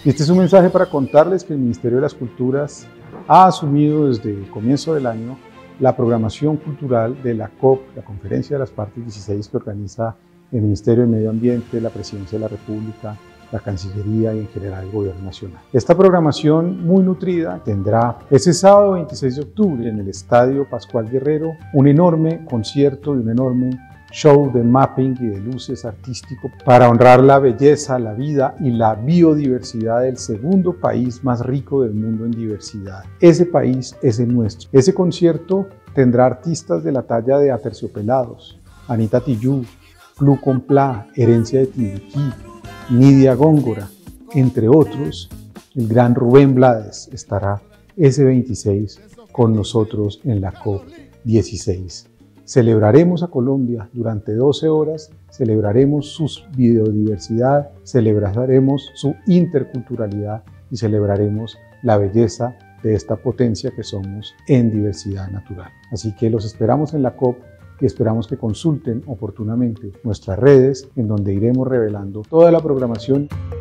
Este es un mensaje para contarles que el Ministerio de las Culturas ha asumido desde el comienzo del año la programación cultural de la COP, la Conferencia de las Partes 16, que organiza el Ministerio de Medio Ambiente, la Presidencia de la República, la Cancillería y en general el Gobierno Nacional. Esta programación muy nutrida tendrá ese sábado 26 de octubre en el Estadio Pascual Guerrero un enorme concierto y un enorme show de mapping y de luces artístico para honrar la belleza, la vida y la biodiversidad del segundo país más rico del mundo en diversidad. Ese país es el nuestro. Ese concierto tendrá artistas de la talla de Aterciopelados, Anita Tijoux, Plu Complá, Herencia de Timbiquí, Nidia Góngora, entre otros. El gran Rubén Blades estará ese 26 con nosotros en la COP16. Celebraremos a Colombia durante 12 horas, celebraremos su biodiversidad, celebraremos su interculturalidad y celebraremos la belleza de esta potencia que somos en diversidad natural. Así que los esperamos en la COP y esperamos que consulten oportunamente nuestras redes en donde iremos revelando toda la programación.